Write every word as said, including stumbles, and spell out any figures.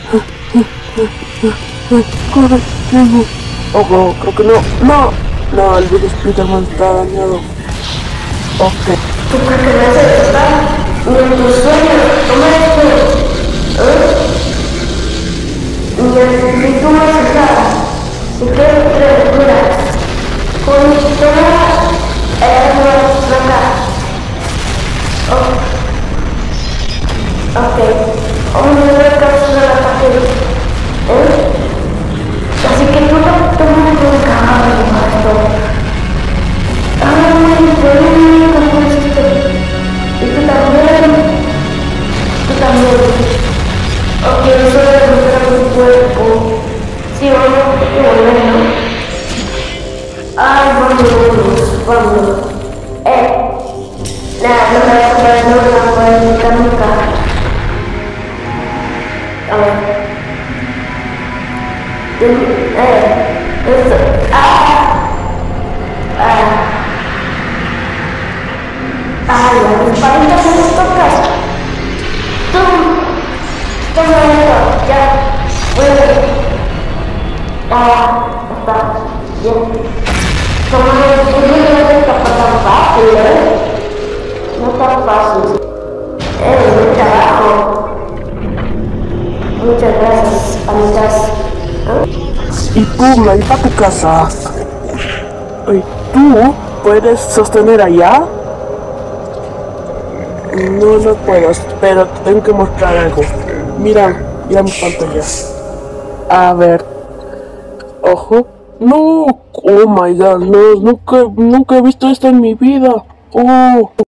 Corre, Diego. Oh, oh, creo que no. No, no, el virus Spiderman está dañado. Ok. ¿Tú crees que me hace despertar? Ni en tus sueños, toma esto. ¿Eh? Ni, ni tú me haces nada. Si quieres criaturas, con mi historia, ella no va a sacar. Oh. Ok. Oh, no me alcanzas a la página. ¿Eh? Así que tú no te mueres de un caballo, maestro. Ay, bueno, ¿cómo es esto? Y tú también. Tú también. Ok, eso debe mostrar mi cuerpo. Sí, vamos, qué bueno. Ay, vámonos, vámonos. Eh. Nada, no me vas a poder, no me vas a poder nunca, nunca. A ver. Eh, esto. Ah. Ah. Ay, a mis palitas se les tocas. Tú. Toma esto. Ya. Vuelve. Ah. Está. Bien. Toma esto. No te escapa tan fácil, ¿eh? No tan fácil. Eh, buen trabajo. Muchas gracias, palitas. Y tú, me iba a tu casa. Ay, ¿tú puedes sostener allá? No, no puedo, pero te tengo que mostrar algo. Mira, mira mi pantalla. A ver. Ojo. No, oh my god, no, nunca, nunca he visto esto en mi vida. Oh.